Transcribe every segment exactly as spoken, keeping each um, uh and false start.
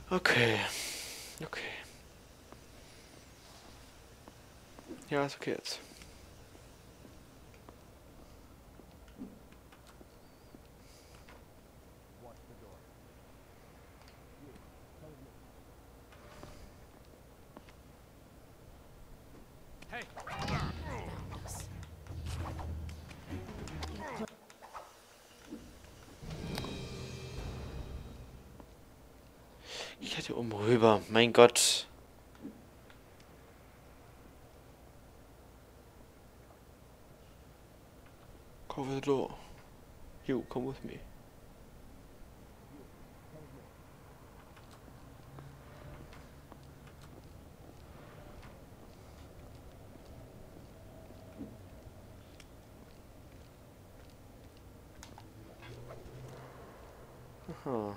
Okay. Okay. Ja, ist okay jetzt. Ich hätte oben rüber. Mein Gott. Cover the door. You, come with me. Aha.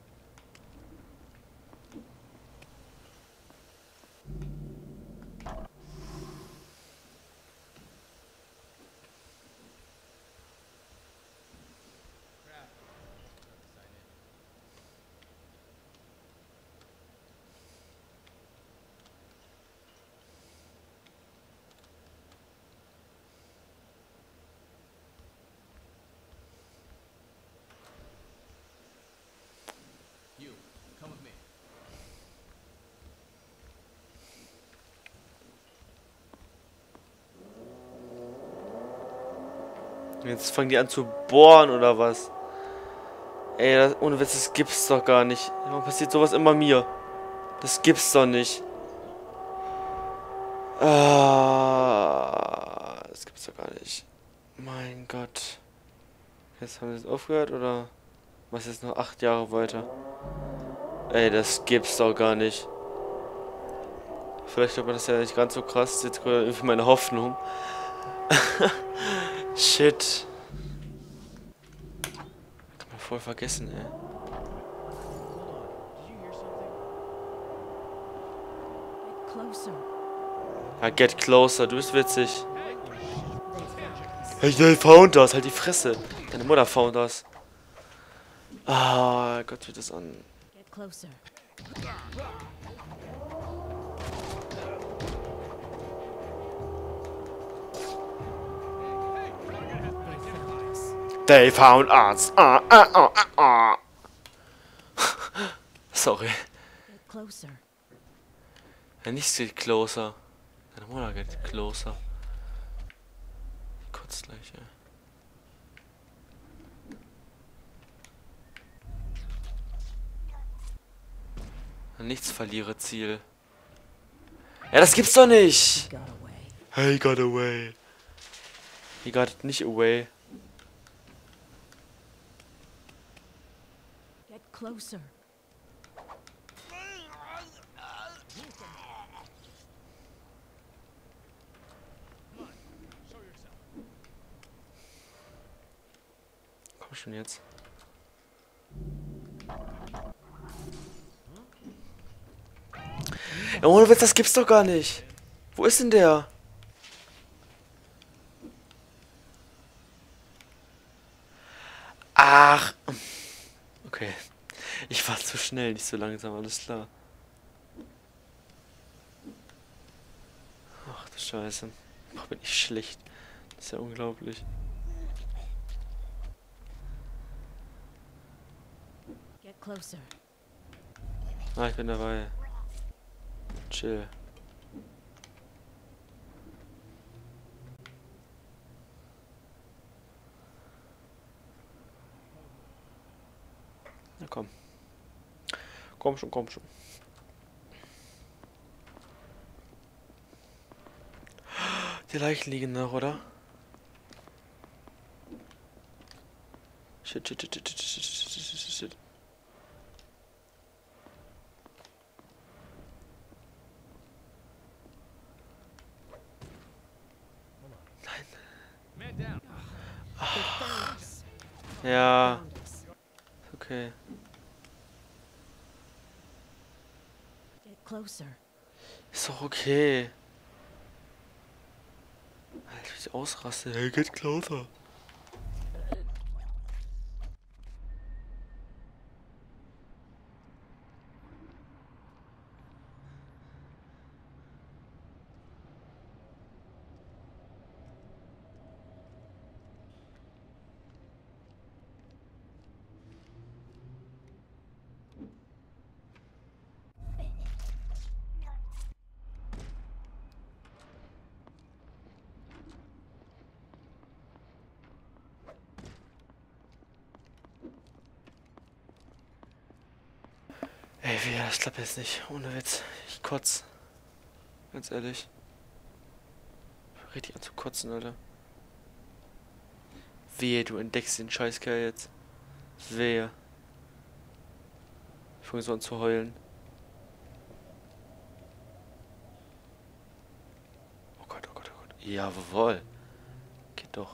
You, come with me. Jetzt fangen die an zu bohren oder was? Ey, das, ohne Witz, das gibt's doch gar nicht. Warum passiert sowas immer mir? Das gibt's doch nicht. Ah, das gibt's doch gar nicht. Mein Gott. Jetzt haben wir jetzt aufgehört oder was jetzt noch acht Jahre weiter? Ey, das gibt's doch gar nicht. Vielleicht aber das ja nicht ganz so krass. Das ist jetzt gerade irgendwie meine Hoffnung. Shit. Kann man voll vergessen, ey. Closer. Ja, get closer, du bist witzig. Hey, they found us, halt die Fresse. Deine Mutter found us. Ah, Gott, wird das an. Get closer. They found us. Ah, ah, ah, ah, ah. Sorry. Get closer. Ja, nicht get closer. Deine Mutter get closer. Kurz gleich, ey. Nichts verliere Ziel. Ja, das gibt's doch nicht. Got away. He got away. He got it nicht away. Get closer. Komm schon jetzt. Ja, ohne Witz, das gibt's doch gar nicht. Wo ist denn der? Ach. Okay. Ich war zu schnell, nicht so langsam, alles klar. Ach du Scheiße. Ach, bin ich schlecht. Das ist ja unglaublich. Get closer. Ah, ich bin dabei. Chill. Na komm. Komm schon, komm schon. Die Leichen liegen noch, oder? Shit, shit, shit, shit, shit, shit, shit, shit, shit. Man down. Ja, Found us. okay. Get closer. Ist doch okay. Alter, wie ich ausraste. Hey, get closer. Ey, wie, das klappt jetzt nicht. Ohne Witz. Ich kotz. Ganz ehrlich. Richtig an zu kotzen, Alter. Wehe, du entdeckst den Scheißkerl jetzt. Wehe. Ich fange so an zu heulen. Oh Gott, oh Gott, oh Gott. Jawohl. Geht doch.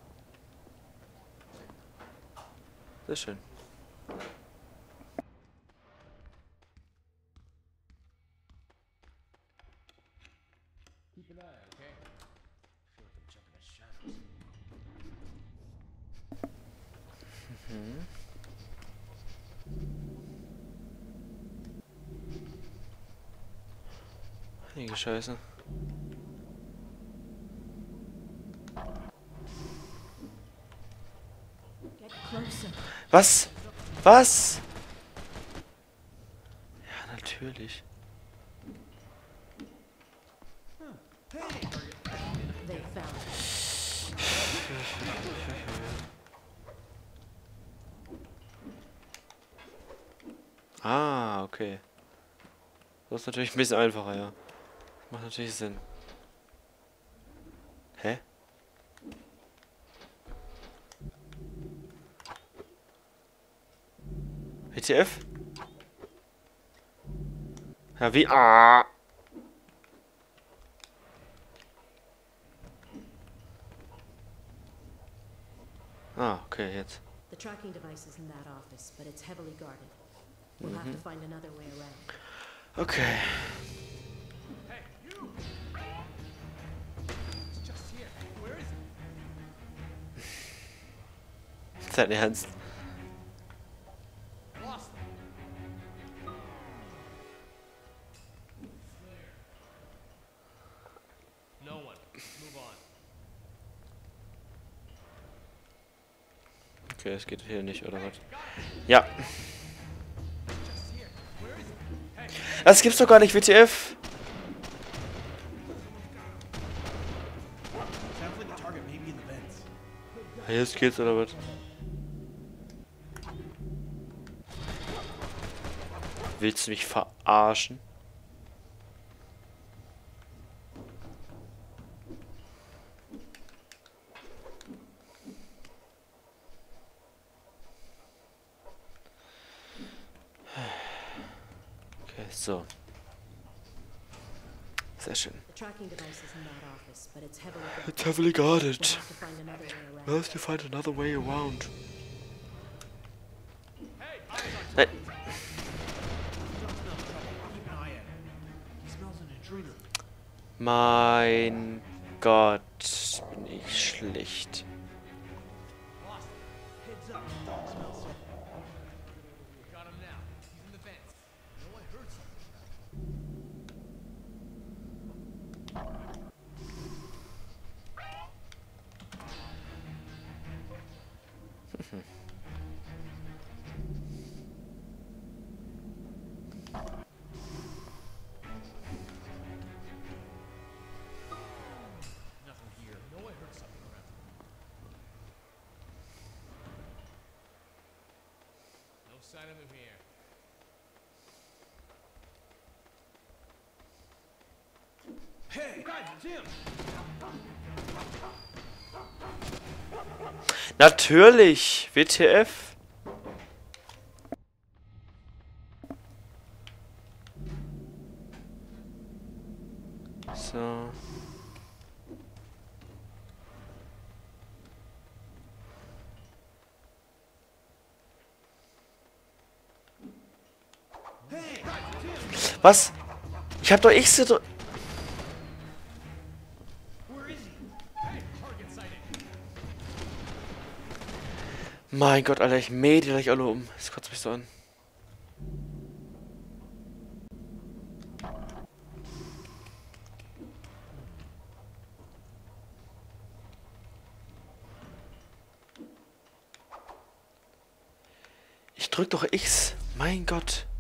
Sehr schön. Keep an eye, okay? Mhm. Einige Scheiße. Get closer. Was? Was? Ja, natürlich. They found it. Ah, okay. Das ist natürlich ein bisschen einfacher, ja. Macht natürlich Sinn. Hä? W T F? Ja, wie? Ah! Ah, okay, jetzt. The tracking device is in that office, but it's heavily guarded. We'll have to find another way around. Okay. Hey, you! It's just here. Where is it? Ist dein Ernst? Lost them. No one. Move on. Okay, es geht hier nicht, oder was? Ja. Just here. Where is it? Hey, Das gibt's doch gar nicht, W T F. Sounds like the target may be in the vents. Jetzt geht's, oder was? Willst du mich verarschen? Okay, so. Sehr schön. The tracking device is in that office, but it's heavily guarded. It's heavily guarded. We'll have to find another way around. We'll have to find another way around. hey, eyes on Nein. Keep an eye at him. He smells an intruder. Mein Gott, bin ich schlecht. Lost him. Heads up. Dog smells something. Got him now. He's in the vents. No, I heard something. Nothing here. No, I heard something around. No sign of him here. Hey, guys, it's him. Natürlich, W T F. So. Hey, guys, it's him. Was? Ich hab doch X gedrückt. Where is he? Hey, target sighted. Mein Gott, Alter, ich mähe die gleich alle um. Das kotzt mich so an. Ich drück doch X. Mein Gott.